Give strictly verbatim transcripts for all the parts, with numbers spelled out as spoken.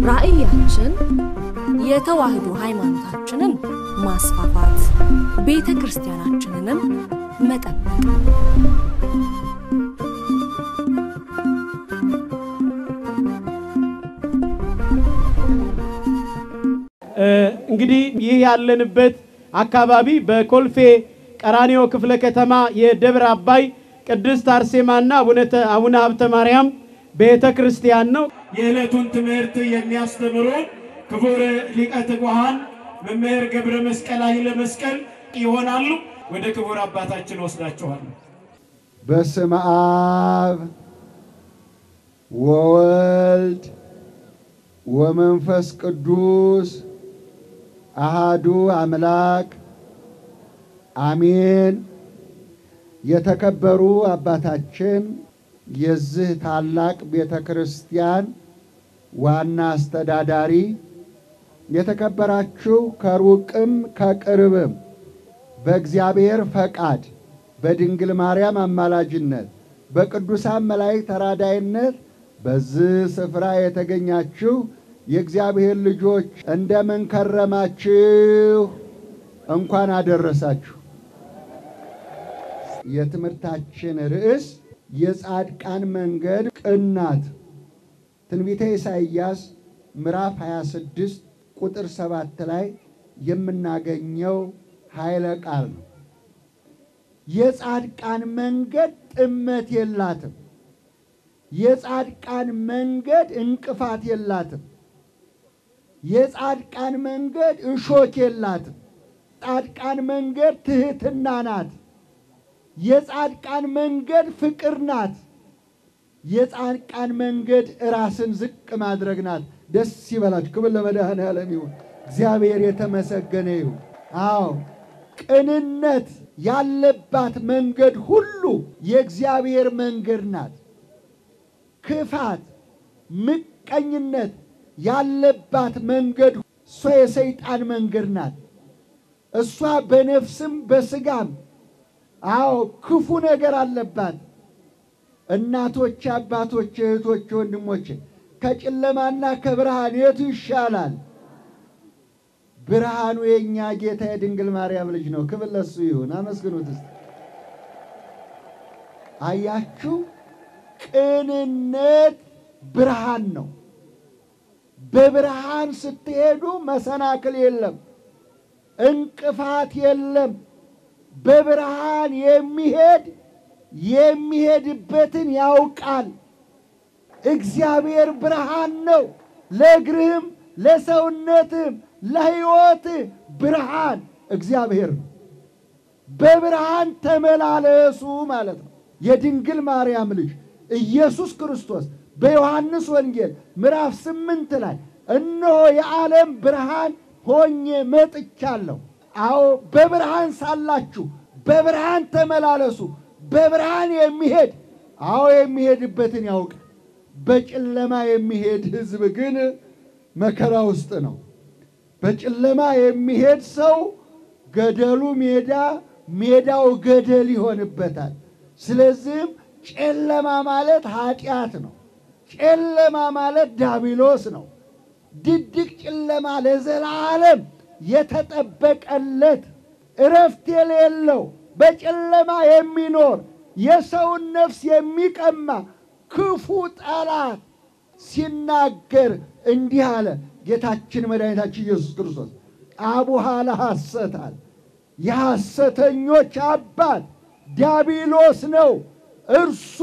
ራእያችን የተዋህዶ ሃይማኖታችንን ማስፋፋት ቤተክርስቲያናችንንም መጠበቅ እንግዲህ ይህ ያለንበት አካባቢ በኮልፌ ቀራኒዮ ክፍለ ከተማ የደብረ አባይ ቅድስት አርሴማና አቡነ ሀብተ ማርያም ቤተክርስቲያን ነው። የዕለቱን ትምህርት የሚያስተምሩ ክቡር ሊቀ ትጉሃን መምህር ገብረ መስቀል ኃይለ መስቀል ይሆናሉ። ወደ ክቡር አባታችን ወስዳቸዋለሁ። በስመ አብ ወወልድ ወመንፈስ ቅዱስ አሃዱ አምላክ አሜን። የተከበሩ አባታችን የዚህ ታላቅ ቤተክርስቲያን ዋና አስተዳዳሪ፣ የተከበራችሁ ከሩቅም ከቅርብም በእግዚአብሔር ፈቃድ በድንግል ማርያም አማላጅነት በቅዱሳን መላእክት ተራዳይነት በዚህ ስፍራ የተገኛችሁ የእግዚአብሔር ልጆች እንደምን ከረማችሁ? እንኳን አደረሳችሁ። የትምህርታችን ርዕስ የጻድቃን መንገድ ቅናት ትንቢተ ኢሳይያስ ምዕራፍ ሃያ ስድስት ቁጥር ሰባት ላይ የምናገኘው ኃይለ ቃል ነው። የጻድቃን መንገድ ጥመት የላትም። የጻድቃን መንገድ እንቅፋት የላትም። የጻድቃን መንገድ እሾክ የላትም። ጻድቃን መንገድ ትህትና ናት። የጻድቃን መንገድ ፍቅር ናት። የጻድቃን መንገድ ራስን ዝቅ ማድረግ ናት። ደስ ይበላችሁ። ክብር ለመድኃኔዓለም ይሁን። እግዚአብሔር የተመሰገነ ይሁን። አዎ ቅንነት ያለባት መንገድ ሁሉ የእግዚአብሔር መንገድ ናት። ክፋት ምቀኝነት ያለባት መንገድ እሷ የሰይጣን መንገድ ናት። እሷ በነፍስም በስጋም አዎ ክፉ ነገር አለባት። እናቶች፣ አባቶች፣ እህቶች፣ ወንድሞች ከጨለማና ከብርሃን የቱ ይሻላል? ብርሃኑ የኛ ጌታ የድንግል ማርያም ልጅ ነው። ክብር ለሱ ይሁን። አመስግኑት። አያችሁ፣ ቅንነት ብርሃን ነው። በብርሃን ስትሄዱ መሰናክል የለም፣ እንቅፋት የለም። በብርሃን የሚሄድ የሚሄድበትን ያውቃል። እግዚአብሔር ብርሃን ነው። ለእግርህም ለሰውነትም ለሕይወት ብርሃን እግዚአብሔር ነው። በብርሃን ተመላለሱ ማለት ነው። የድንግል ማርያም ልጅ ኢየሱስ ክርስቶስ በዮሐንስ ወንጌል ምዕራፍ ስምንት ላይ እነሆ የዓለም ብርሃን ሆኜ መጥቻለሁ። አዎ በብርሃን ሳላችሁ በብርሃን ተመላለሱ። በብርሃን የሚሄድ አዎ የሚሄድበትን ያውቅ። በጨለማ የሚሄድ ሕዝብ ግን መከራ ውስጥ ነው። በጨለማ የሚሄድ ሰው ገደሉ ሜዳ፣ ሜዳው ገደል ይሆንበታል። ስለዚህም ጨለማ ማለት ኃጢአት ነው። ጨለማ ማለት ዲያብሎስ ነው። ድቅድቅ ጨለማ ለዘላለም የተጠበቀለት እረፍት የሌለው በጨለማ የሚኖር የሰውን ነፍስ የሚቀማ ክፉ ጠላት ሲናገር እንዲህ አለ ጌታችን መድኃኒታችን ኢየሱስ ክርስቶስ። አቡሃ ለሐሰት አለ። የሐሰተኞች አባት ዲያብሎስ ነው። እርሱ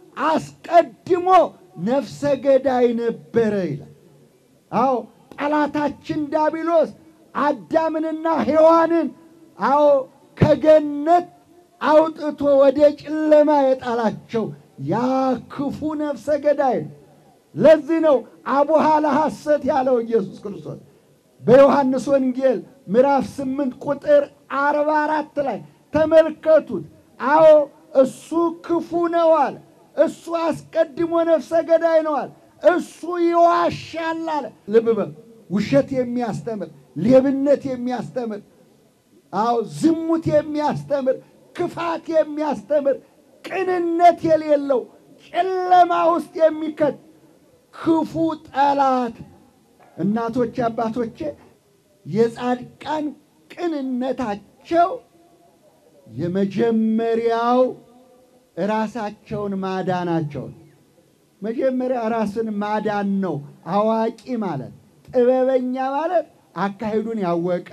አስቀድሞ ነፍሰ ገዳይ ነበረ ይላል። አዎ ጠላታችን ዲያብሎስ አዳምንና ሔዋንን አዎ ከገነት አውጥቶ ወደ ጨለማ የጣላቸው ያ ክፉ ነፍሰ ገዳይ። ለዚህ ነው አቡሃ ለሐሰት ያለው ኢየሱስ ክርስቶስ በዮሐንስ ወንጌል ምዕራፍ ስምንት ቁጥር አርባ አራት ላይ ተመልከቱት። አዎ እሱ ክፉ ነው አለ። እሱ አስቀድሞ ነፍሰ ገዳይ ነው አለ። እሱ ይዋሻል አለ። ልብ በል፣ ውሸት የሚያስተምር፣ ሌብነት የሚያስተምር፣ አዎ ዝሙት የሚያስተምር፣ ክፋት የሚያስተምር፣ ቅንነት የሌለው ጨለማ ውስጥ የሚከት ክፉ ጠላት እናቶቼ አባቶቼ የጻድቃን ቅንነታቸው የመጀመሪያው ራሳቸውን ማዳናቸው መጀመሪያ ራስን ማዳን ነው አዋቂ ማለት ጥበበኛ ማለት አካሄዱን ያወቀ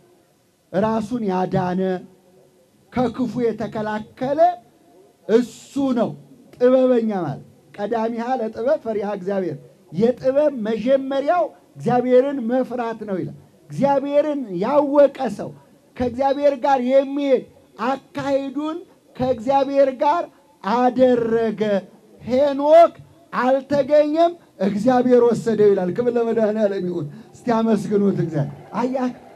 ራሱን ያዳነ ከክፉ የተከላከለ እሱ ነው ጥበበኛ ማለት ቀዳሚሃ ለጥበብ ፈሪሃ እግዚአብሔር የጥበብ መጀመሪያው እግዚአብሔርን መፍራት ነው ይላል እግዚአብሔርን ያወቀ ሰው ከእግዚአብሔር ጋር የሚሄድ አካሄዱን ከእግዚአብሔር ጋር አደረገ ሄኖክ አልተገኘም እግዚአብሔር ወሰደው ይላል ክብር ለመድኃኔዓለም ይሁን እስቲ አመስግኑት እግዚአብሔር አያ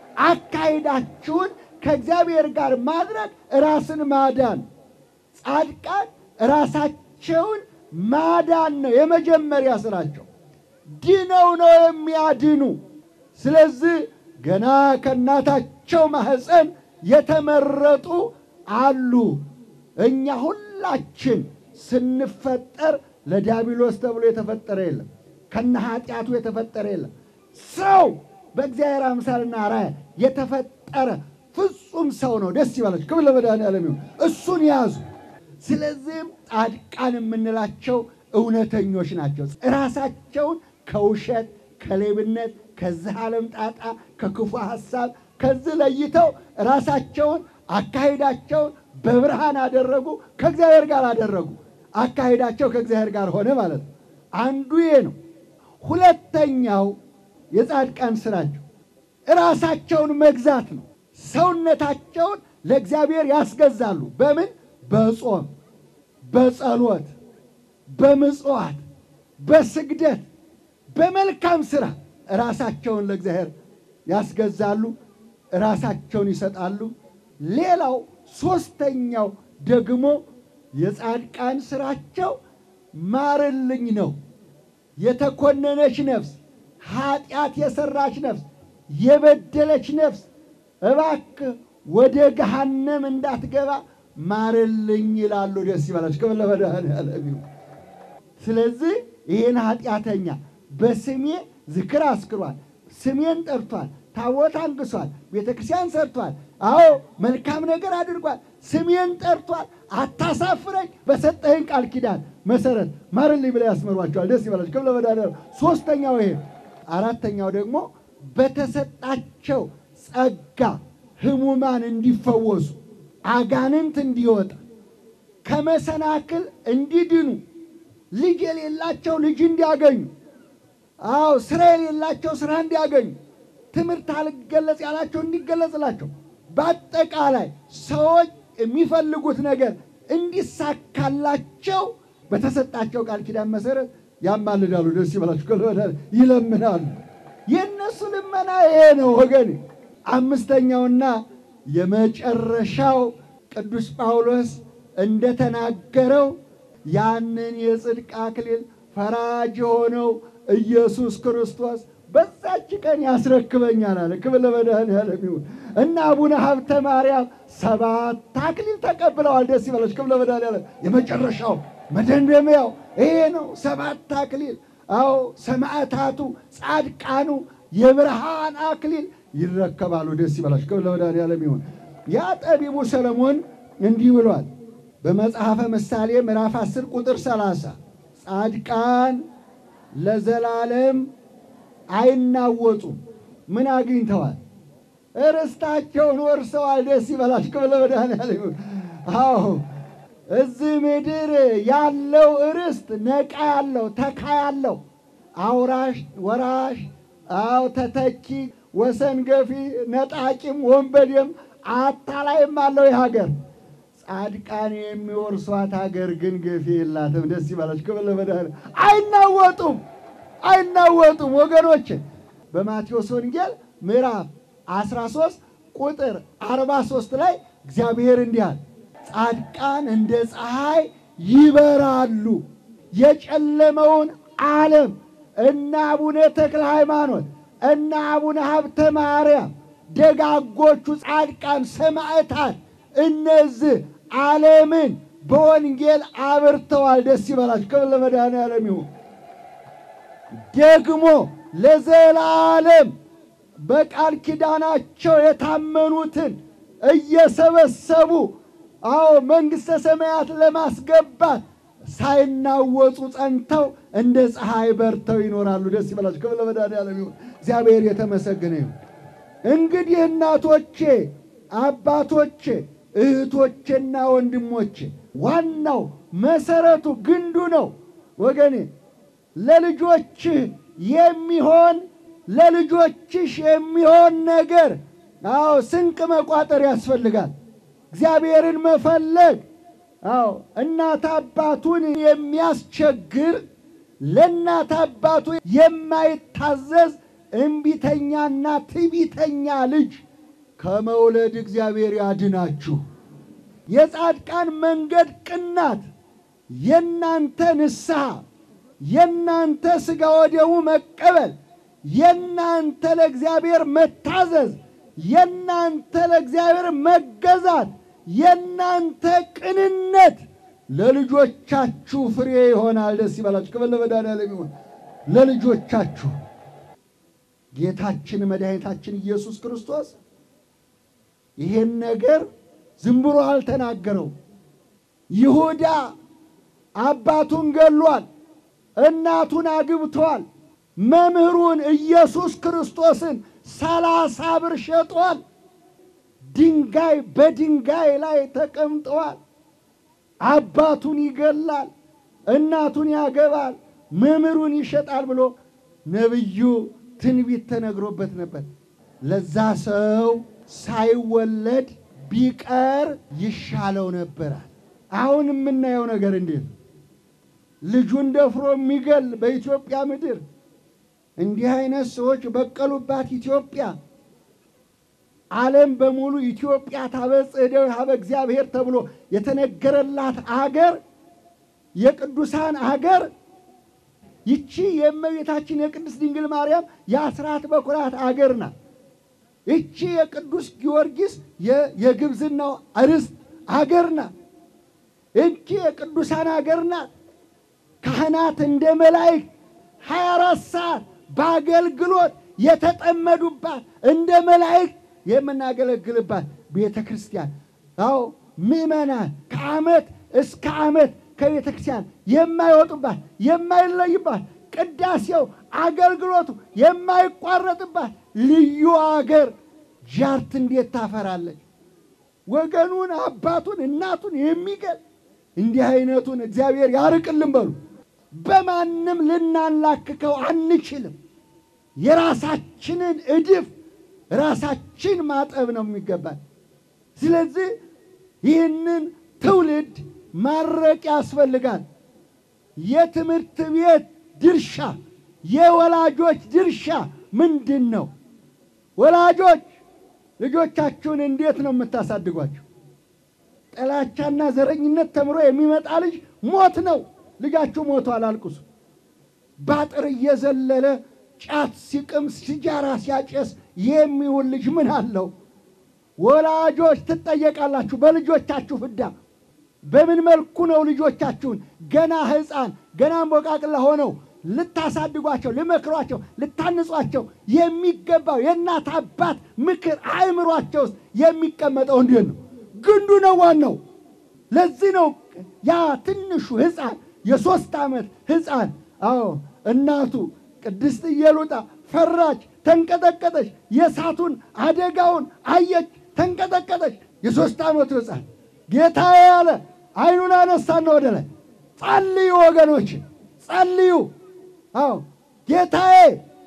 አካሄዳችሁን ከእግዚአብሔር ጋር ማድረግ ራስን ማዳን ጻድቃን ራሳቸውን ማዳን ነው የመጀመሪያ ስራቸው ድነው ነው የሚያድኑ ስለዚህ ገና ከእናታቸው ማህፀን የተመረጡ አሉ እኛ ሁላችን ስንፈጠር ለዲያብሎስ ተብሎ የተፈጠረ የለም ከነ ኃጢያቱ የተፈጠረ የለም ሰው በእግዚአብሔር አምሳልና አርአያ የተፈጠረ ፍጹም ሰው ነው ደስ ይበላችሁ ክብር ለመድኃኔዓለም ይሁን እሱን ያዙ ስለዚህም ጻድቃን የምንላቸው እውነተኞች ናቸው ራሳቸውን ከውሸት ከሌብነት ከዚህ ዓለም ጣጣ ከክፉ ሐሳብ ከዚህ ለይተው ራሳቸውን አካሄዳቸውን በብርሃን አደረጉ ከእግዚአብሔር ጋር አደረጉ አካሄዳቸው ከእግዚአብሔር ጋር ሆነ ማለት ነው አንዱ ይሄ ነው ሁለተኛው የጻድቃን ስራቸው ራሳቸውን መግዛት ነው ሰውነታቸውን ለእግዚአብሔር ያስገዛሉ በምን በጾም በጸሎት በምጽዋት በስግደት በመልካም ስራ ራሳቸውን ለእግዚአብሔር ያስገዛሉ ራሳቸውን ይሰጣሉ ሌላው ሶስተኛው ደግሞ የጻድቃን ስራቸው ማርልኝ ነው የተኮነነች ነፍስ ኃጢአት የሰራች ነፍስ የበደለች ነፍስ እባክህ ወደ ገሃነም እንዳትገባ ማርልኝ ይላሉ ደስ ይበላችሁ ክብር ለመድኃኔዓለም ይሁን ስለዚህ ይሄን ኃጢአተኛ በስሜ ዝክር አስክሯል ስሜን ጠርቷል ታቦት አንግሷል ቤተክርስቲያን ሰርቷል አዎ መልካም ነገር አድርጓል ስሜን ጠርቷል አታሳፍረኝ በሰጠህን ቃል ኪዳን መሰረት ማርልኝ ብለው ያስመሯቸዋል ደስ ይበላችሁ ክብር ለመድኃኔዓለም ሶስተኛው ይሄ አራተኛው ደግሞ በተሰጣቸው ጸጋ ህሙማን እንዲፈወሱ አጋንንት እንዲወጣ ከመሰናክል እንዲድኑ ልጅ የሌላቸው ልጅ እንዲያገኙ አዎ ስራ የሌላቸው ስራ እንዲያገኙ ትምህርት አልገለጽ ያላቸው እንዲገለጽላቸው በአጠቃላይ ሰዎች የሚፈልጉት ነገር እንዲሳካላቸው በተሰጣቸው ቃል ኪዳን መሰረት ያማልዳሉ ደስ ይበላችሁ ከለወዳል ይለምናሉ የነሱ ልመና ይሄ ነው ወገኔ አምስተኛውና የመጨረሻው ቅዱስ ጳውሎስ እንደተናገረው ያንን የጽድቅ አክሊል ፈራጅ ሆነው ኢየሱስ ክርስቶስ በዛች ቀን ያስረክበኛል አለ ክብር ለመድኃኔዓለም ይሁን እና አቡነ ሀብተ ማርያም ሰባት አክሊል ተቀብለዋል ደስ ይበላችሁ ክብር ለመድኃኔዓለም የመጨረሻው መደምደሚያው ይሄ ነው ሰባት አክሊል አዎ ሰማዕታቱ ጻድቃኑ የብርሃን አክሊል ይረከባሉ ደስ ይበላችሁ ክብር ለመድኃኔዓለም ይሁን ያ ጠቢቡ ሰለሞን እንዲህ ብሏል በመጽሐፈ ምሳሌ ምዕራፍ አስር ቁጥር ሰላሳ ጻድቃን ለዘላለም አይናወጡም ምን አግኝተዋል ርስታቸውን ወርሰዋል ደስ ይበላችሁ ክብር ለመድኃኔዓለም ይሁን አዎ እዚህ ምድር ያለው ርስት ነቃ ያለው ተካ ያለው አውራሽ ወራሽ አው ተተኪ ወሰን ገፊ ነጣቂም ወንበዴም አታላይም አለው የሀገር ጻድቃን የሚወርሷት ሀገር ግን ገፊ የላትም ደስ ይበላችሁ ክብር ለመድኃኔዓለም አይናወጡም አይናወጡም ወገኖች በማቴዎስ ወንጌል ምዕራፍ አስራ ሶስት ቁጥር አርባ ሶስት ላይ እግዚአብሔር እንዲህ አለ ጻድቃን እንደ ፀሐይ ይበራሉ የጨለመውን ዓለም እና አቡነ ተክለ ሃይማኖት እና አቡነ ሀብተ ማርያም ደጋጎቹ ጻድቃን ሰማዕታት እነዚህ ዓለምን በወንጌል አብርተዋል ደስ ይበላችሁ ክብር ለመድኃኔዓለም ይሁን ደግሞ ለዘላለም በቃል ኪዳናቸው የታመኑትን እየሰበሰቡ አዎ መንግስተ ሰማያት ለማስገባት ሳይናወጹ ጸንተው እንደ ፀሐይ በርተው ይኖራሉ። ደስ ይበላችሁ። ክብር ለመድኃኔዓለም ይሁን። እግዚአብሔር የተመሰገነ ይሁን። እንግዲህ እናቶቼ፣ አባቶቼ፣ እህቶቼና ወንድሞቼ ዋናው መሰረቱ ግንዱ ነው ወገኔ። ለልጆችህ የሚሆን ለልጆችሽ የሚሆን ነገር አዎ ስንቅ መቋጠር ያስፈልጋል። እግዚአብሔርን መፈለግ አዎ እናት አባቱን የሚያስቸግር ለእናት አባቱ የማይታዘዝ እምቢተኛና ትዕቢተኛ ልጅ ከመውለድ እግዚአብሔር ያድናችሁ። የጻድቃን መንገድ ቅናት የናንተ ንስሐ የናንተ ሥጋ ወደሙ መቀበል የናንተ ለእግዚአብሔር መታዘዝ የናንተ ለእግዚአብሔር መገዛት የናንተ ቅንነት ለልጆቻችሁ ፍሬ ይሆናል። ደስ ይበላችሁ። ክብር ለመድኃኔዓለም ይሁን። ለልጆቻችሁ ጌታችን መድኃኒታችን ኢየሱስ ክርስቶስ ይሄን ነገር ዝም ብሎ አልተናገረው። ይሁዳ አባቱን ገሏል፣ እናቱን አግብቷል፣ መምህሩን ኢየሱስ ክርስቶስን ሰላሳ ብር ሸጧል። ድንጋይ በድንጋይ ላይ ተቀምጠዋል። አባቱን ይገላል፣ እናቱን ያገባል፣ መምህሩን ይሸጣል ብሎ ነብዩ ትንቢት ተነግሮበት ነበር። ለዛ ሰው ሳይወለድ ቢቀር ይሻለው ነበር። አሁን የምናየው ነገር እንዴት ልጁን ደፍሮ የሚገል በኢትዮጵያ ምድር እንዲህ አይነት ሰዎች በቀሉባት ኢትዮጵያ። ዓለም በሙሉ ኢትዮጵያ ታበጽሕደው ሀበ እግዚአብሔር ተብሎ የተነገረላት አገር የቅዱሳን አገር ይቺ የእመቤታችን የቅድስት ድንግል ማርያም የአስራት በኩራት አገር ናት። ይቺ የቅዱስ ጊዮርጊስ የግብዝናው ርስት አገር ናት። ይቺ የቅዱሳን አገር ናት። ካህናት እንደ መላእክት ሀያ አራት ሰዓት በአገልግሎት የተጠመዱባት እንደ መላእክት የምናገለግልባት ቤተ ክርስቲያን። አዎ ምእመናን ከዓመት እስከ ዓመት ከቤተ ክርስቲያን የማይወጡባት የማይለዩባት ቅዳሴው አገልግሎቱ የማይቋረጥባት ልዩ አገር ጃርት እንዴት ታፈራለች! ወገኑን አባቱን እናቱን የሚገል እንዲህ አይነቱን እግዚአብሔር ያርቅልን በሉ። በማንም ልናላክከው አንችልም። የራሳችንን እድፍ ራሳችን ማጠብ ነው የሚገባል። ስለዚህ ይህንን ትውልድ ማረቅ ያስፈልጋል። የትምህርት ቤት ድርሻ የወላጆች ድርሻ ምንድን ነው? ወላጆች ልጆቻችሁን እንዴት ነው የምታሳድጓቸው? ጥላቻና ዘረኝነት ተምሮ የሚመጣ ልጅ ሞት ነው። ልጃችሁ ሞቷል አልቅሱ። ባጥር እየዘለለ ጫት ሲቅም ሲጃራ ሲያጨስ የሚውል ልጅ ምን አለው? ወላጆች ትጠየቃላችሁ በልጆቻችሁ ፍዳ። በምን መልኩ ነው ልጆቻችሁን ገና ሕፃን ገና እንቦቃቅላ ሆነው ልታሳድጓቸው ልመክሯቸው ልታንጿቸው የሚገባው? የእናት አባት ምክር አእምሯቸው ውስጥ የሚቀመጠው እንዴት ነው? ግንዱ ነው ዋናው። ለዚህ ነው ያ ትንሹ ሕፃን የሶስት ዓመት ሕፃን አዎ እናቱ ቅድስት ኢየሉጣ ፈራች፣ ተንቀጠቀጠች። የእሳቱን አደጋውን አየች፣ ተንቀጠቀጠች። የሶስት ዓመቱ ሕፃን ጌታዬ ያለ አይኑን አነሳና ወደ ላይ ጸልዩ፣ ወገኖች ጸልዩ። አዎ ጌታዬ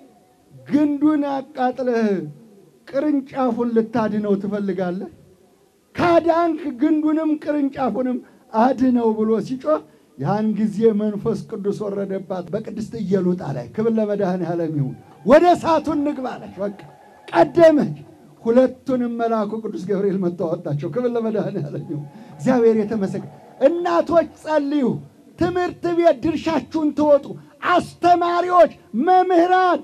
ግንዱን አቃጥለህ ቅርንጫፉን ልታድነው ትፈልጋለህ? ካዳንክ ግንዱንም ቅርንጫፉንም አድነው ብሎ ሲጮህ ያን ጊዜ መንፈስ ቅዱስ ወረደባት በቅድስት ኢየሉጣ ላይ። ክብር ለመድኃኔዓለም ይሁን። ወደ እሳቱ እንግባ አለች። በቃ ቀደመች። ሁለቱንም መልአኩ ቅዱስ ገብርኤል መጥቶ አወጣቸው። ክብር ለመድኃኔዓለም ይሁን። እግዚአብሔር የተመሰገነ። እናቶች ጸልዩ። ትምህርት ቤት ድርሻችሁን ተወጡ። አስተማሪዎች፣ መምህራን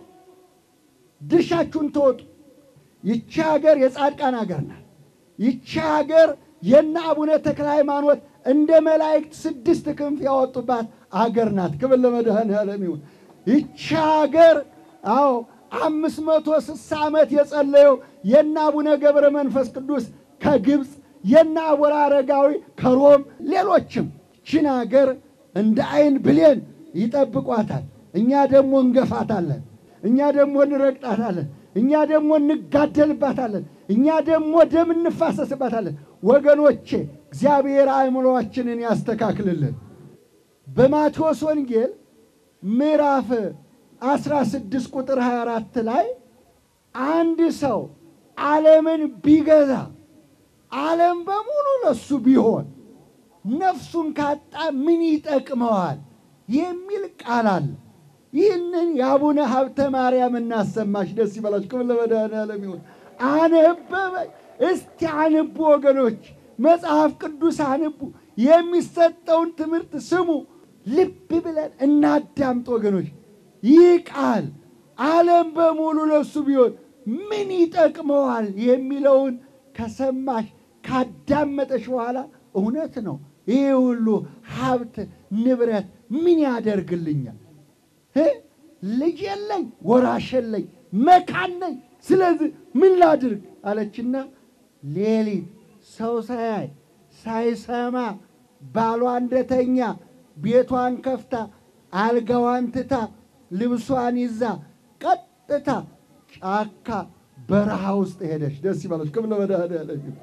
ድርሻችሁን ተወጡ። ይቺ ሀገር የጻድቃን ሀገር ናት። ይቺ ሀገር የነ አቡነ ተክለ ሃይማኖት እንደ መላእክት ስድስት ክንፍ ያወጡባት አገር ናት። ክብር ለመድኃኔዓለም ይሁን። ይቺ ሀገር አዎ አምስት መቶ ስልሳ ዓመት የጸለየው የእነ አቡነ ገብረ መንፈስ ቅዱስ ከግብፅ የእነ አቡነ አረጋዊ ከሮም ሌሎችም ይህችን አገር እንደ አይን ብሌን ይጠብቋታል። እኛ ደግሞ እንገፋታለን፣ እኛ ደግሞ እንረግጣታለን፣ እኛ ደግሞ እንጋደልባታለን፣ እኛ ደግሞ ደም እንፋሰስባታለን። ወገኖቼ እግዚአብሔር አእምሮአችንን ያስተካክልልን። በማቴዎስ ወንጌል ምዕራፍ አስራ ስድስት ቁጥር ሃያ አራት ላይ አንድ ሰው ዓለምን ቢገዛ ዓለም በሙሉ ለሱ ቢሆን ነፍሱን ካጣ ምን ይጠቅመዋል የሚል ቃል አለ። ይህንን የአቡነ ሀብተ ማርያም እናሰማሽ። ደስ ይበላችሁ። ክብር ለመድኃኔዓለም ይሁን። አነበበ። እስቲ አንቡ ወገኖች፣ መጽሐፍ ቅዱስ አንቡ። የሚሰጠውን ትምህርት ስሙ። ልብ ብለን እናዳምጥ ወገኖች። ይህ ቃል ዓለም በሙሉ ለሱ ቢሆን ምን ይጠቅመዋል የሚለውን ከሰማሽ ካዳመጠሽ በኋላ እውነት ነው ይህ ሁሉ ሀብት ንብረት ምን ያደርግልኛል? ልጅ የለኝ፣ ወራሽ የለኝ፣ መካን ነኝ፣ ስለዚህ ምን ላድርግ አለችና ሌሊት ሰው ሳያይ ሳይሰማ ባሏ እንደተኛ ቤቷን ከፍታ አልጋዋን ትታ ልብሷን ይዛ ቀጥታ ጫካ በረሃ ውስጥ ሄደች። ደስ ይበላችሁ። ክብር ለመድኃኔዓለም ይሁን።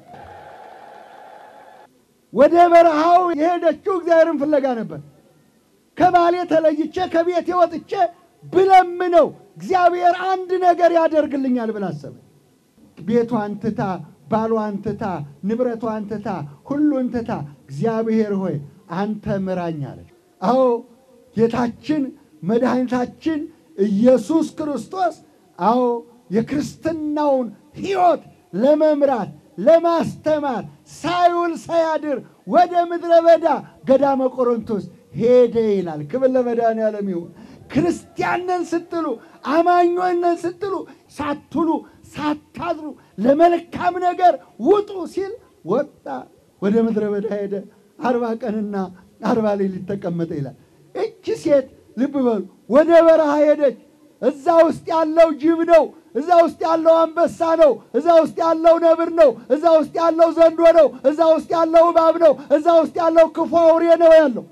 ወደ በረሃው የሄደችው እግዚአብሔርን ፍለጋ ነበር። ከባሌ ተለይቼ ከቤቴ ወጥቼ ብለምነው እግዚአብሔር አንድ ነገር ያደርግልኛል ብላ አሰበች። ቤቷን ትታ ባሏን ትታ ንብረቷን ትታ ሁሉን ትታ እግዚአብሔር ሆይ አንተ ምራኝ አለች። አዎ ጌታችን መድኃኒታችን ኢየሱስ ክርስቶስ አዎ የክርስትናውን ሕይወት ለመምራት ለማስተማር ሳይውል ሳያድር ወደ ምድረ በዳ ገዳመ ቆሮንቶስ ሄደ ይላል። ክብር ለመድኃኔዓለም ይሁን። ክርስቲያንን ስትሉ አማኞንን ስትሉ ሳትሉ ሳታድሩ ለመልካም ነገር ውጡ ሲል ወጣ፣ ወደ ምድረ በዳ ሄደ። አርባ ቀንና አርባ ሌሊት ተቀመጠ ይላል። እቺ ሴት ልብ በሉ ወደ በረሃ ሄደች። እዛ ውስጥ ያለው ጅብ ነው፣ እዛ ውስጥ ያለው አንበሳ ነው፣ እዛ ውስጥ ያለው ነብር ነው፣ እዛ ውስጥ ያለው ዘንዶ ነው፣ እዛ ውስጥ ያለው እባብ ነው፣ እዛ ውስጥ ያለው ክፉ አውሬ ነው ያለው።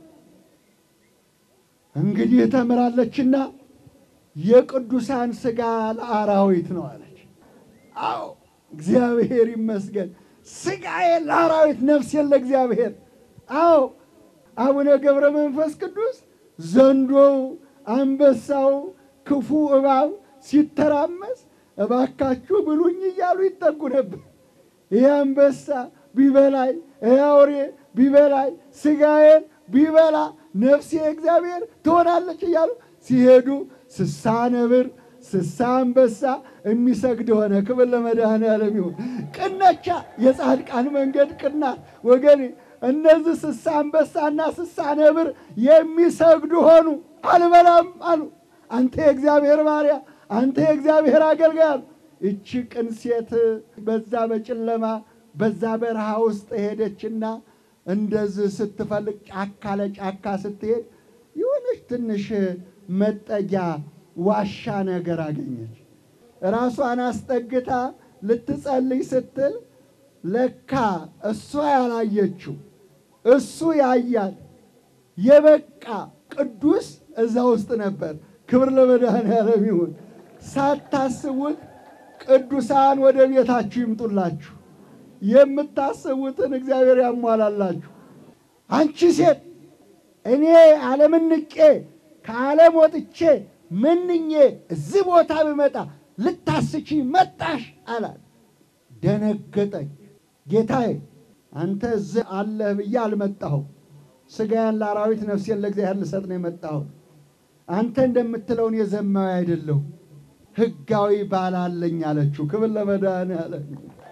እንግዲህ ተምራለችና የቅዱሳን ሥጋ ለአራዊት ነው አለች። አዎ እግዚአብሔር ይመስገን። ሥጋዬ ለአራዊት ነፍሴን ለእግዚአብሔር። አዎ አቡነ ገብረ መንፈስ ቅዱስ ዘንዶው አንበሳው ክፉ እባብ ሲተራመስ እባካችሁ ብሉኝ እያሉ ይጠጉ ነበር። ይህ አንበሳ ቢበላይ፣ ይህ አውሬ ቢበላይ፣ ሥጋዬን ቢበላ ነፍሴ እግዚአብሔር ትሆናለች እያሉ ሲሄዱ ስሳ ነብር ስሳ አንበሳ የሚሰግድ ሆነ። ክብር ለመድኃኔዓለም ይሁን። ቅነቻ የጻድቃን መንገድ ቅናት ወገኔ። እነዚህ ስሳ አንበሳና ስሳ ነብር የሚሰግዱ ሆኑ። አልበላም አሉ። አንተ የእግዚአብሔር ባሪያ፣ አንተ የእግዚአብሔር አገልጋይ አሉ። እቺ ቅን ሴት በዛ በጨለማ በዛ በረሃ ውስጥ ሄደችና እንደዚህ ስትፈልግ ጫካ ለጫካ ስትሄድ የሆነች ትንሽ መጠጊያ ዋሻ ነገር አገኘች። ራሷን አስጠግታ ልትጸልይ ስትል ለካ እሷ ያላየችው እሱ ያያል የበቃ ቅዱስ እዛ ውስጥ ነበር። ክብር ለመድኃኔዓለም ይሁን። ሳታስቡት ቅዱሳን ወደ ቤታችሁ ይምጡላችሁ። የምታስቡትን እግዚአብሔር ያሟላላችሁ። አንቺ ሴት እኔ ዓለምን ንቄ ከዓለም ወጥቼ ምንኜ እዚህ ቦታ ብመጣ ልታስቺ መጣሽ አላት። ደነገጠች። ጌታዬ አንተ እዚህ አለህ ብዬ አልመጣሁም። ሥጋዬን ለአራዊት ነፍሴን ለእግዚአብሔር ልሰጥ ነው የመጣሁት። አንተ እንደምትለውን የዘማዊ አይደለሁም፣ ሕጋዊ ባል አለኝ አለችው። ክብር ለመድኃኔዓለም።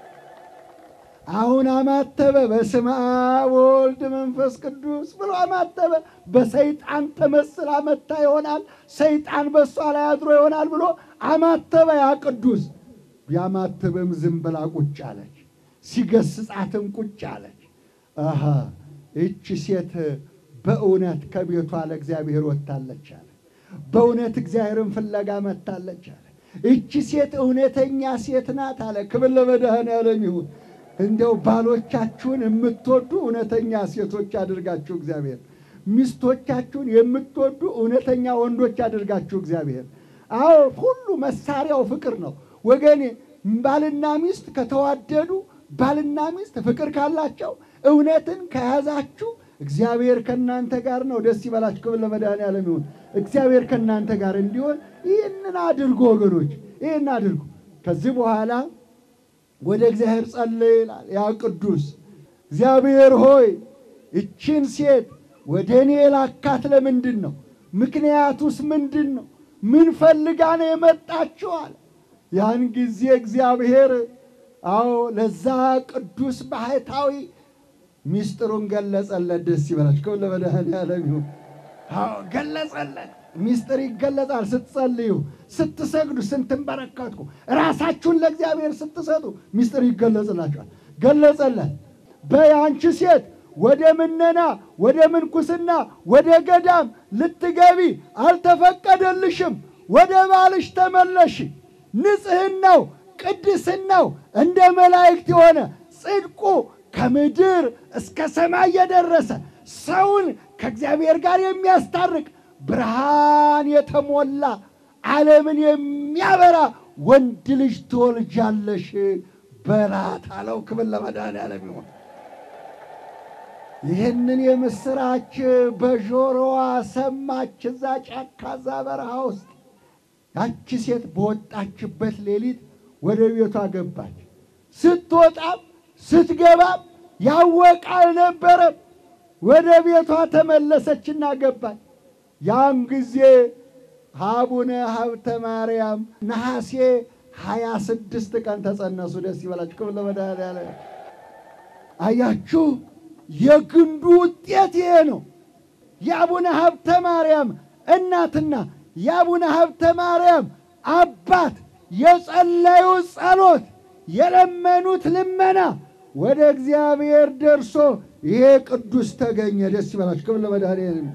አሁን አማተበ። በስመ አብ ወወልድ መንፈስ ቅዱስ ብሎ አማተበ። በሰይጣን ተመስላ መታ ይሆናል፣ ሰይጣን በሷ ላይ አድሮ ይሆናል ብሎ አማተበ። ያ ቅዱስ ቢያማትብም ዝም ብላ ቁጭ አለች። ሲገስጻትም ቁጭ አለች። አሃ እቺ ሴት በእውነት ከቤቷ ለእግዚአብሔር ወጥታለች አለ። በእውነት እግዚአብሔርን ፍለጋ መጣለች አለ። እቺ ሴት እውነተኛ ሴት ናት አለ። ክብር ለመድኃኔዓለም ይሁን። እንደው ባሎቻችሁን የምትወዱ እውነተኛ ሴቶች አድርጋችሁ እግዚአብሔር፣ ሚስቶቻችሁን የምትወዱ እውነተኛ ወንዶች አድርጋችሁ እግዚአብሔር። አዎ ሁሉ መሳሪያው ፍቅር ነው ወገኔ። ባልና ሚስት ከተዋደዱ፣ ባልና ሚስት ፍቅር ካላቸው፣ እውነትን ከያዛችሁ እግዚአብሔር ከናንተ ጋር ነው። ደስ ይበላችሁ። ክብር ለመድኃኔዓለም ይሁን። እግዚአብሔር ከናንተ ጋር እንዲሆን ይህንን አድርጉ ወገኖች፣ ይህን አድርጉ። ከዚህ በኋላ ወደ እግዚአብሔር ጸለየ ይላል ያ ቅዱስ። እግዚአብሔር ሆይ እቺን ሴት ወደ እኔ ላካት ለምንድን ነው? ምክንያቱስ ምንድን ነው? ምን ፈልጋ ነው የመጣችው አለ። ያን ጊዜ እግዚአብሔር አዎ ለዛ ቅዱስ ባህታዊ ሚስጥሩን ገለጸለት። ደስ ይበላችሁ። ክብር ለመድኃኔዓለም ይሁን። አዎ ገለጸለት። ሚስጥር ይገለጻል ስትጸልዩ፣ ስትሰግዱ፣ ስትንበረከኩ፣ ራሳችሁን ለእግዚአብሔር ስትሰጡ ሚስጥር ይገለጽላችኋል። ገለጸለት። በያንቺ ሴት ወደ ምነና፣ ወደ ምንኩስና፣ ወደ ገዳም ልትገቢ አልተፈቀደልሽም። ወደ ባልሽ ተመለሽ። ንጽህናው፣ ቅድስናው እንደ መላእክት የሆነ ጽድቁ ከምድር እስከ ሰማይ የደረሰ ሰውን ከእግዚአብሔር ጋር የሚያስታርቅ ብርሃን የተሞላ ዓለምን የሚያበራ ወንድ ልጅ ትወልጃለሽ በላት አለው። ክብር ለመድኃኔዓለም ይሁን። ይህንን የምስራች በጆሮዋ ሰማች። እዛ ጫካ እዛ በረሃ ውስጥ ያቺ ሴት በወጣችበት ሌሊት ወደ ቤቷ ገባች። ስትወጣም ስትገባም ያወቀ አልነበረም። ወደ ቤቷ ተመለሰችና ገባች። ያን ጊዜ አቡነ ሀብተ ማርያም ነሐሴ ሃያ ስድስት ቀን ተጸነሱ። ደስ ይበላችሁ። ክብር ለመድኃኔዓለም። አያችሁ የግንዱ ውጤት ይሄ ነው። የአቡነ ሀብተ ማርያም እናትና የአቡነ ሀብተ ማርያም አባት የጸለዩት ጸሎት፣ የለመኑት ልመና ወደ እግዚአብሔር ደርሶ ይሄ ቅዱስ ተገኘ። ደስ ይበላችሁ። ክብር ለመድኃኔዓለም።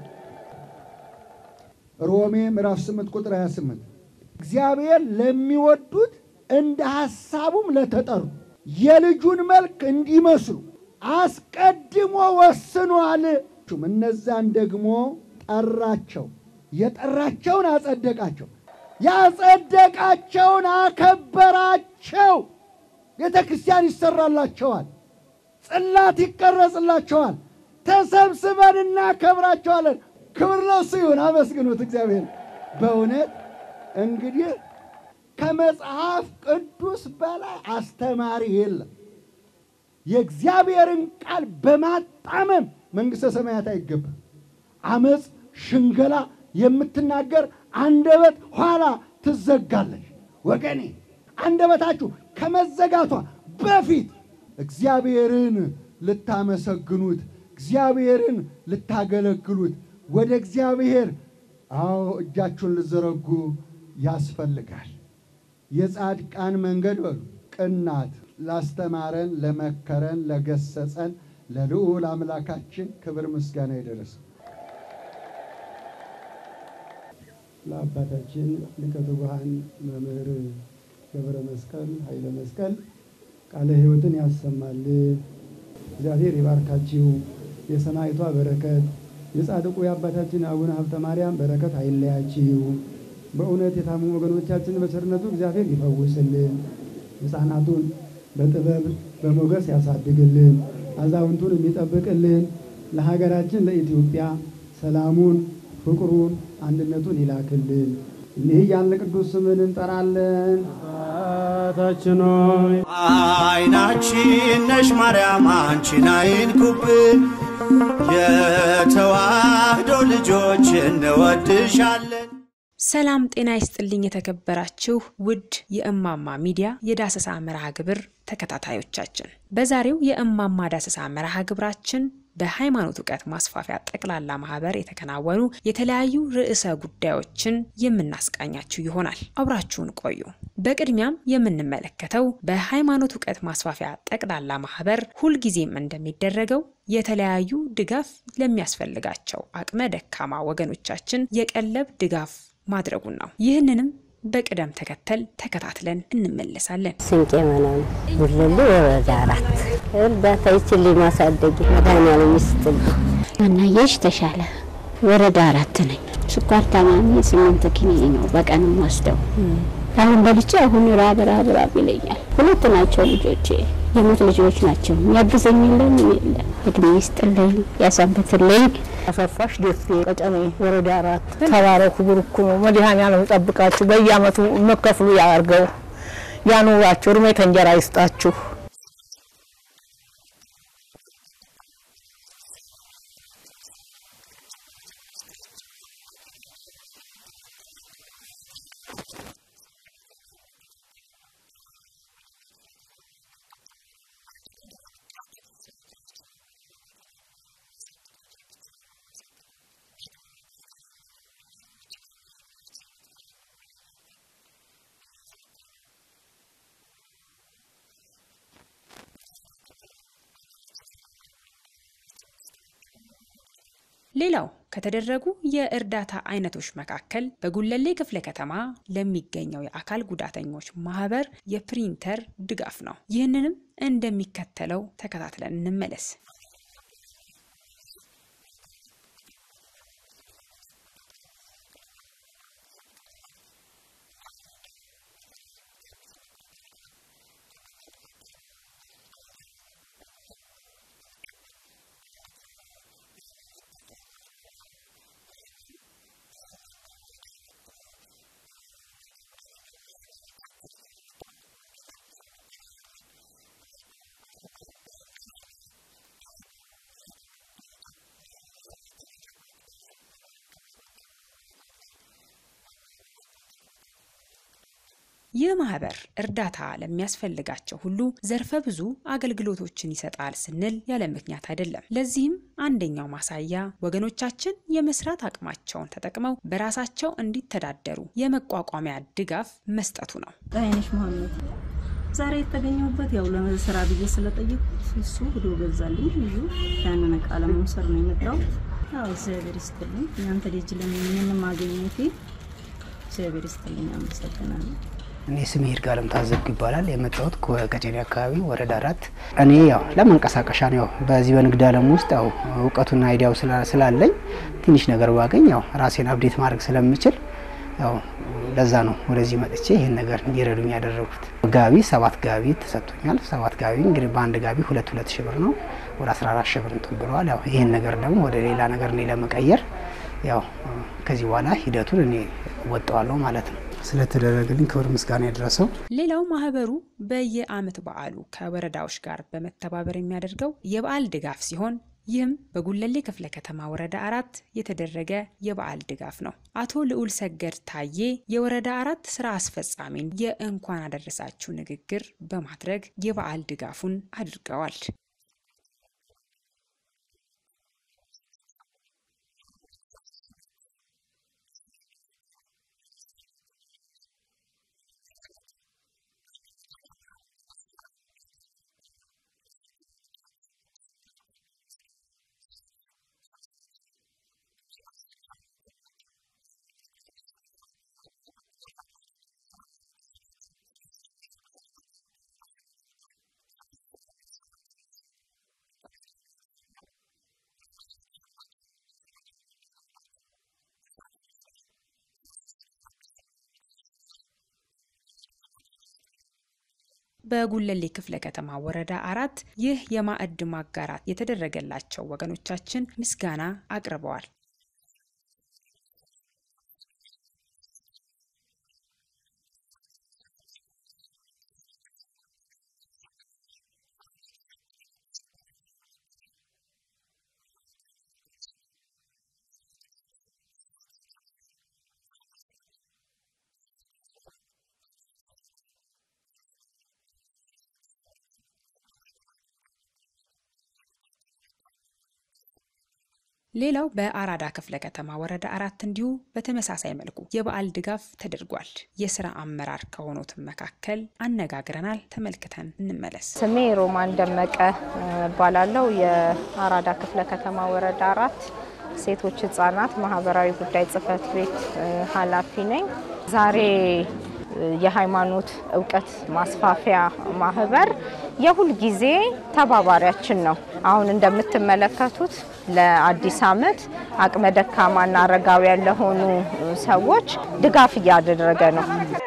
ሮሜ ምዕራፍ ስምንት ቁጥር ሃያ ስምንት እግዚአብሔር ለሚወዱት እንደ ሐሳቡም ለተጠሩ የልጁን መልክ እንዲመስሉ አስቀድሞ ወስኗል። እነዛን ደግሞ ጠራቸው። የጠራቸውን አጸደቃቸው፣ ያጸደቃቸውን አከበራቸው። ቤተ ክርስቲያን ይሰራላቸዋል፣ ጽላት ይቀረጽላቸዋል። ተሰብስበን እናከብራቸዋለን። ክብር ለእሱ ይሁን። አመስግኑት እግዚአብሔር። በእውነት እንግዲህ ከመጽሐፍ ቅዱስ በላይ አስተማሪ የለም። የእግዚአብሔርን ቃል በማጣመም መንግሥተ ሰማያት አይገባም። አመፅ፣ ሽንገላ የምትናገር አንደበት ኋላ ትዘጋለች። ወገኔ አንደበታችሁ ከመዘጋቷ በፊት እግዚአብሔርን ልታመሰግኑት፣ እግዚአብሔርን ልታገለግሉት፣ ወደ እግዚአብሔር አዎ እጃችሁን ልዘረጉ ያስፈልጋል። የጻድቃን መንገድ በሉ ቅናት። ላስተማረን፣ ለመከረን፣ ለገሰጸን ለልዑል አምላካችን ክብር ምስጋና ይድረስ። ለአባታችን ሊቀ ትጉሃን መምህር ገብረ መስቀል ኃይለ መስቀል ቃለ ሕይወትን ያሰማልን። እግዚአብሔር ይባርካችሁ። የሰማይቷ በረከት የጻድቁ የአባታችን አቡነ ሀብተ ማርያም በረከት አይለያችሁ። በእውነት የታመሙ ወገኖቻችን በቸርነቱ እግዚአብሔር ይፈውስልን። ሕፃናቱን በጥበብ በሞገስ ያሳድግልን። አዛውንቱን የሚጠብቅልን። ለሀገራችን ለኢትዮጵያ ሰላሙን፣ ፍቅሩን፣ አንድነቱን ይላክልን። እኒህ ያለ ቅዱስ ስምን እንጠራለን። አባታችን ሆይ አይናችን ነሽ ማርያም አንቺን አይንኩብን፣ የተዋህዶ ልጆች እንወድሻለን። ሰላም ጤና ይስጥልኝ። የተከበራችሁ ውድ የእማማ ሚዲያ የዳሰሳ መርሃ ግብር ተከታታዮቻችን፣ በዛሬው የእማማ ዳሰሳ መርሃ ግብራችን በሃይማኖት ዕውቀት ማስፋፊያ ጠቅላላ ማህበር የተከናወኑ የተለያዩ ርዕሰ ጉዳዮችን የምናስቃኛችሁ ይሆናል። አብራችሁን ቆዩ። በቅድሚያም የምንመለከተው በሃይማኖት ዕውቀት ማስፋፊያ ጠቅላላ ማህበር ሁሉ ጊዜም እንደሚደረገው የተለያዩ ድጋፍ ለሚያስፈልጋቸው አቅመ ደካማ ወገኖቻችን የቀለብ ድጋፍ ማድረጉን ነው። ይህንንም በቅደም ተከተል ተከታትለን እንመለሳለን። ስንቄ ማናም ጉልሌ ወረዳ አራት እርዳታ ይችላል ማሳደግ መድኃኒዓለም ይስጥል እናየሽ ተሻለ ወረዳ አራት ነኝ። ስኳር ታማሚ ስምንት ኪኒኒ ነው በቀን ወስደው አሁን በልቼ አሁን ራብ ራብ ራብ ይለኛል። ሁለት ናቸው ልጆቼ የሞት ልጆች ናቸው። ያግዘኝ የለም የለ እድሜ ይስጥልኝ ያሳንብትልኝ። አሰፋሽ ደስቴ ቀጨኔ ወረዳ አራት ተባረኩ ብሩኩ መድኃኒዓለም ይጠብቃችሁ በየአመቱ መከፍሉ ያርገው ያኑራችሁ እድሜ ተንጀራ ይስጣችሁ። ሌላው ከተደረጉ የእርዳታ አይነቶች መካከል በጉለሌ ክፍለ ከተማ ለሚገኘው የአካል ጉዳተኞች ማህበር የፕሪንተር ድጋፍ ነው። ይህንንም እንደሚከተለው ተከታትለን እንመለስ። ይህ ማህበር እርዳታ ለሚያስፈልጋቸው ሁሉ ዘርፈ ብዙ አገልግሎቶችን ይሰጣል ስንል ያለ ምክንያት አይደለም። ለዚህም አንደኛው ማሳያ ወገኖቻችን የመስራት አቅማቸውን ተጠቅመው በራሳቸው እንዲተዳደሩ የመቋቋሚያ ድጋፍ መስጠቱ ነው። ዳይነሽ መሐመድ ዛሬ የተገኘሁበት ያው ለስራ ብዬ ስለጠየቁት እሱ ሄዶ ገዛልኝ ልዩ ያንን ቃለ መምሰር ነው የመጣው። ያው እግዚአብሔር ይስጥልኝ እናንተ ልጅ ለምን ማግኘቴ እግዚአብሔር ይስጥልኝ አመሰግናለሁ። እኔ ስሜ ይርጋለም ታዘብ ይባላል። የመጣሁት ከቀጨኔ አካባቢ ወረዳ አራት። እኔ ያው ለመንቀሳቀሻ ነው ያው በዚህ በንግድ ዓለም ውስጥ ያው ዕውቀቱና አይዲያው ስላለኝ ትንሽ ነገር ባገኝ ያው ራሴን አፕዴት ማድረግ ስለምችል ያው ለዛ ነው ወደዚህ መጥቼ ይሄን ነገር እንዲረዱኝ ያደረኩት። ጋቢ ሰባት ጋቢ ተሰጥቶኛል። ሰባት ጋቢ እንግዲህ በአንድ ጋቢ ሁለት ሁለት ሺህ ብር ነው ወደ አስራ አራት ሺህ ብር ተብሏል። ያው ይሄን ነገር ደግሞ ወደ ሌላ ነገር ነው ለመቀየር ያው ከዚህ በኋላ ሂደቱን እኔ ወጣዋለሁ ማለት ነው። ስለተደረገልኝ ክብር ምስጋና ይድረሰው። ሌላው ማህበሩ በየአመት በዓሉ ከወረዳዎች ጋር በመተባበር የሚያደርገው የበዓል ድጋፍ ሲሆን ይህም በጉለሌ ክፍለ ከተማ ወረዳ አራት የተደረገ የበዓል ድጋፍ ነው። አቶ ልዑል ሰገድ ታዬ የወረዳ አራት ስራ አስፈጻሚን የእንኳን አደረሳችሁ ንግግር በማድረግ የበዓል ድጋፉን አድርገዋል። በጉለሌ ክፍለ ከተማ ወረዳ አራት ይህ የማዕድ ማጋራት የተደረገላቸው ወገኖቻችን ምስጋና አቅርበዋል። ሌላው በአራዳ ክፍለ ከተማ ወረዳ አራት እንዲሁ በተመሳሳይ መልኩ የበዓል ድጋፍ ተደርጓል። የሥራ አመራር ከሆኑት መካከል አነጋግረናል። ተመልክተን እንመለስ። ስሜ ሮማን ደመቀ ባላለው የአራዳ ክፍለ ከተማ ወረዳ አራት ሴቶች ህጻናት ማህበራዊ ጉዳይ ጽፈት ቤት ኃላፊ ነኝ። ዛሬ የሃይማኖት ዕውቀት ማስፋፊያ ማህበር የሁል ጊዜ ተባባሪያችን ነው። አሁን እንደምትመለከቱት ለአዲስ ዓመት አቅመ ደካማና አረጋውያን ለሆኑ ሰዎች ድጋፍ እያደረገ ነው።